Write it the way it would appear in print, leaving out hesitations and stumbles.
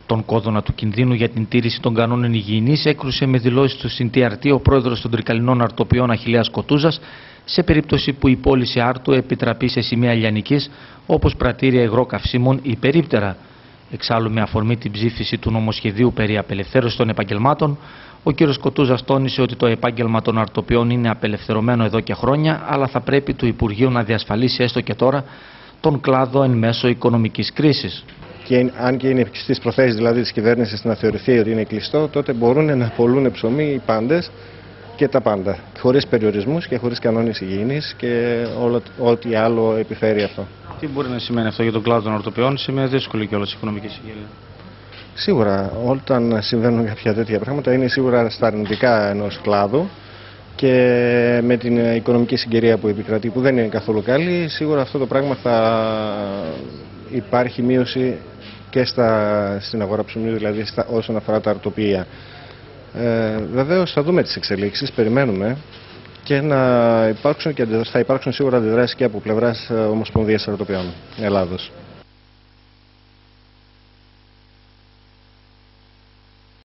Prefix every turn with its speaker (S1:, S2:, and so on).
S1: Τον κόδωνα του κινδύνου για την τήρηση των κανόνων υγιεινής έκρουσε με δηλώσεις του στην TRT ο πρόεδρος των Τρικαλινών Αρτοπιών Αχιλλέας Κοτούζας, σε περίπτωση που η πώληση άρτου επιτραπεί σε σημεία λιανικής όπως πρατήρια υγρό καυσίμων ή περίπτερα. Εξάλλου, με αφορμή την ψήφιση του νομοσχεδίου περί απελευθέρωσης των επαγγελμάτων, ο κ. Κοτούζας τόνισε ότι το επάγγελμα των αρτοπιών είναι απελευθερωμένο εδώ και χρόνια, αλλά θα πρέπει το Υπουργείο να διασφαλίσει έστω και τώρα τον κλάδο εν μέσω οικονομικής κρίσης.
S2: Και αν και είναι στις προθέσεις δηλαδή της κυβέρνησης να θεωρηθεί ότι είναι κλειστό, τότε μπορούν να πωλούν ψωμί οι πάντες και τα πάντα, χωρίς περιορισμούς και χωρίς κανόνες υγιεινής και ό,τι άλλο επιφέρει αυτό.
S1: Τι μπορεί να σημαίνει αυτό για τον κλάδο των αρτοπιών σε μια δύσκολη κιόλας οικονομική συγκυρία?
S2: Σίγουρα, όταν συμβαίνουν κάποια τέτοια πράγματα, είναι σίγουρα στα αρνητικά ενός κλάδου και με την οικονομική συγκυρία που επικρατεί, που δεν είναι καθόλου καλή, σίγουρα αυτό το πράγμα θα υπάρχει μείωση και στην αγορά ψωμιού, δηλαδή όσον αφορά τα αρτοπία. Βεβαίως θα δούμε τις εξελίξεις, περιμένουμε και θα υπάρξουν σίγουρα αντιδράσεις και από πλευράς Ομοσπονδίας Αρτοπιών Ελλάδος.